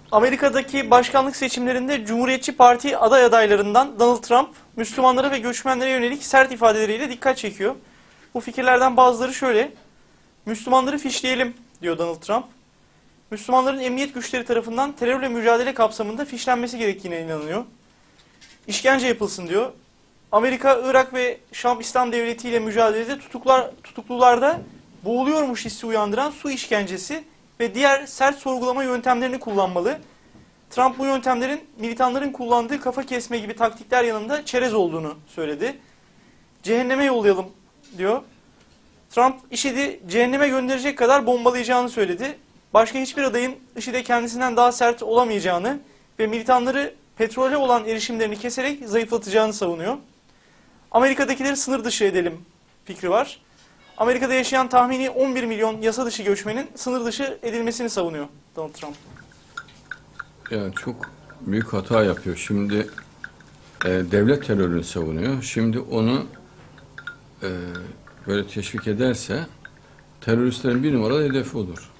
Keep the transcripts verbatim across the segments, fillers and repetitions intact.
Amerika'daki başkanlık seçimlerinde Cumhuriyetçi Parti aday adaylarından Donald Trump, Müslümanlara ve göçmenlere yönelik sert ifadeleriyle dikkat çekiyor. Bu fikirlerden bazıları şöyle: Müslümanları fişleyelim diyor Donald Trump. Müslümanların emniyet güçleri tarafından terörle mücadele kapsamında fişlenmesi gerektiğine inanıyor. İşkence yapılsın diyor. Amerika, Irak ve Şam İslam Devleti ile mücadelede tutuklar, tutuklularda boğuluyormuş hissi uyandıran su işkencesi ve diğer sert sorgulama yöntemlerini kullanmalı. Trump bu yöntemlerin militanların kullandığı kafa kesme gibi taktikler yanında çerez olduğunu söyledi. Cehenneme yollayalım diyor. Trump IŞİD'i cehenneme gönderecek kadar bombalayacağını söyledi. Başka hiçbir adayın IŞİD'e kendisinden daha sert olamayacağını ve militanları petrole olan erişimlerini keserek zayıflatacağını savunuyor. Amerika'dakileri sınır dışı edelim fikri var. Amerika'da yaşayan tahmini on bir milyon yasa dışı göçmenin sınır dışı edilmesini savunuyor Donald Trump. Yani çok büyük hata yapıyor. Şimdi e, devlet terörünü savunuyor. Şimdi onu e, böyle teşvik ederse teröristlerin bir numaralı hedefi olur.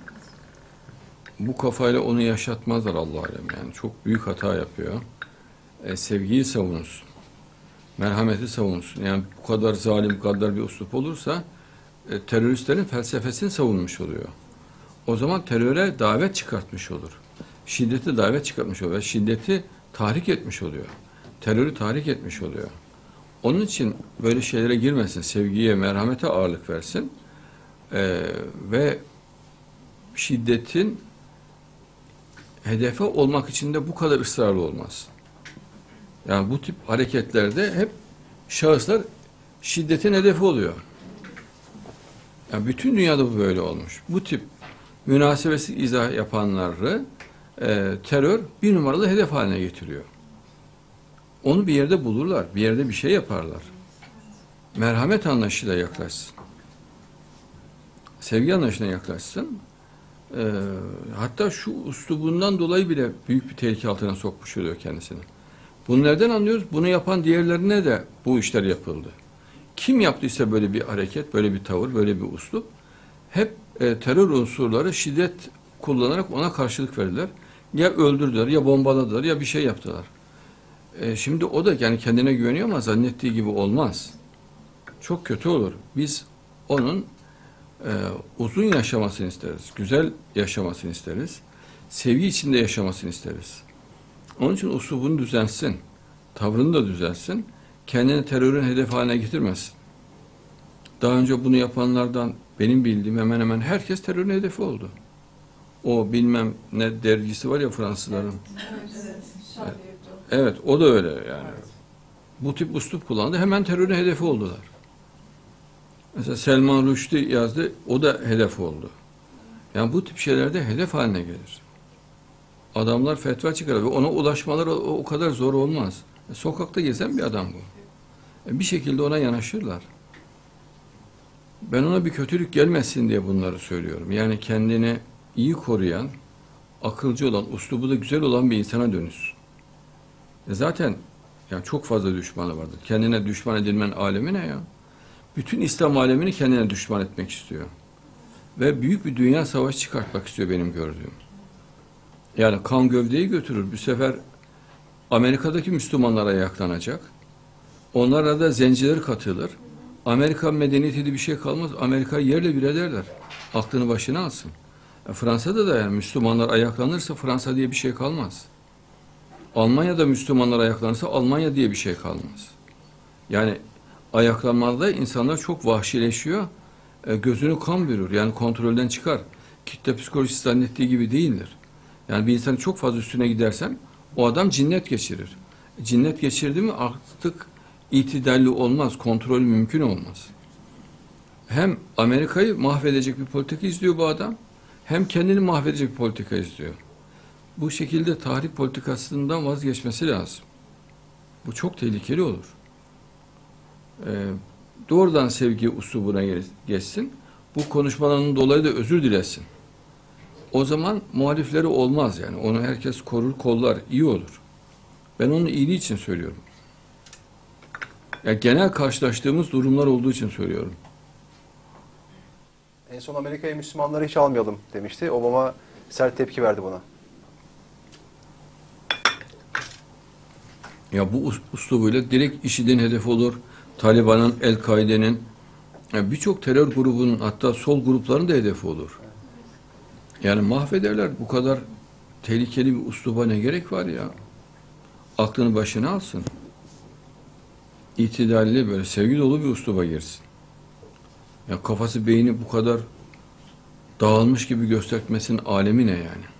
Bu kafayla onu yaşatmazlar Allah alem. Yani çok büyük hata yapıyor. E, sevgiyi savunsun. Merhameti savunsun. Yani bu kadar zalim, gaddar bir üslup olursa e, teröristlerin felsefesini savunmuş oluyor. O zaman teröre davet çıkartmış olur. Şiddeti davet çıkartmış oluyor. Şiddeti tahrik etmiş oluyor. Terörü tahrik etmiş oluyor. Onun için böyle şeylere girmesin. Sevgiye, merhamete ağırlık versin. Ee, ve şiddetin hedefe olmak için de bu kadar ısrarlı olmaz. Yani bu tip hareketlerde hep şahıslar şiddetin hedefi oluyor. Yani bütün dünyada bu böyle olmuş. Bu tip münasebetsiz izah yapanları e, terör bir numaralı hedef haline getiriyor. Onu bir yerde bulurlar, bir yerde bir şey yaparlar. Merhamet anlayışıyla yaklaşsın. Sevgi anlayışına yaklaşsın. E, hatta şu üslubundan dolayı bile büyük bir tehlike altına sokmuş oluyor kendisini. Bunu nereden anlıyoruz? Bunu yapan diğerlerine de bu işler yapıldı. Kim yaptıysa böyle bir hareket, böyle bir tavır, böyle bir üslup, hep e, terör unsurları şiddet kullanarak ona karşılık verdiler. Ya öldürdüler, ya bombaladılar, ya bir şey yaptılar. E, şimdi o da yani kendine güveniyor ama zannettiği gibi olmaz. Çok kötü olur. Biz onun e, uzun yaşamasını isteriz, güzel yaşamasını isteriz, sevgi içinde yaşamasını isteriz. Onun için uslubunu düzensin, tavrını da düzelsin, kendini terörün hedef haline getirmesin. Daha önce bunu yapanlardan benim bildiğim hemen hemen herkes terörün hedefi oldu. O bilmem ne dergisi var ya Fransızların. Evet, evet o da öyle yani. Bu tip üslup kullandı, hemen terörün hedefi oldular. Mesela Selman Rushdie yazdı, o da hedef oldu. Yani bu tip şeylerde hedef haline gelir. Adamlar fetva çıkarır ve ona ulaşmaları o, o kadar zor olmaz. E, sokakta gezen bir adam bu. E, bir şekilde ona yanaşırlar. Ben ona bir kötülük gelmesin diye bunları söylüyorum. Yani kendini iyi koruyan, akılcı olan, üslubu da güzel olan bir insana dönüşsün. E zaten yani çok fazla düşmanı vardır. Kendine düşman edilmenin alemi ne ya? Bütün İslam alemini kendine düşman etmek istiyor. Ve büyük bir dünya savaşı çıkartmak istiyor benim gördüğüm. Yani kan gövdeyi götürür. Bu sefer Amerika'daki Müslümanlara ayaklanacak. Onlara da zenciler katılır. Amerika medeniyeti diye bir şey kalmaz. Amerika yerle bir ederler. Aklını başına alsın. E, Fransa'da da yani Müslümanlar ayaklanırsa Fransa diye bir şey kalmaz. Almanya'da Müslümanlar ayaklanırsa Almanya diye bir şey kalmaz. Yani ayaklanmada insanlar çok vahşileşiyor. E, gözünü kan bürür. Yani kontrolden çıkar. Kitle psikolojisi zannettiği gibi değildir. Yani bir insanın çok fazla üstüne gidersem o adam cinnet geçirir. Cinnet geçirdi mi artık itidalli olmaz, kontrol mümkün olmaz. Hem Amerika'yı mahvedecek bir politika izliyor bu adam, hem kendini mahvedecek bir politika izliyor. Bu şekilde tahrip politikasından vazgeçmesi lazım. Bu çok tehlikeli olur. Ee, doğrudan sevgi uslubuna geçsin. Bu konuşmalarının dolayı da özür dilesin. O zaman muhalifleri olmaz yani. Onu herkes korur, kollar, iyi olur. Ben onun iyiliği için söylüyorum. Yani genel karşılaştığımız durumlar olduğu için söylüyorum. En son Amerika'ya Müslümanları hiç almayalım demişti. Obama sert tepki verdi buna. Ya bu us- uslubuyla direkt IŞİD'in hedefi olur. Taliban'ın, El-Kaide'nin, yani birçok terör grubunun, hatta sol grupların da hedefi olur. Yani mahvederler. Bu kadar tehlikeli bir usluba ne gerek var ya? Aklını başına alsın. İtidalli, böyle sevgi dolu bir usluba girsin. Ya kafası, beyni bu kadar dağılmış gibi göstermesinin alemi ne yani?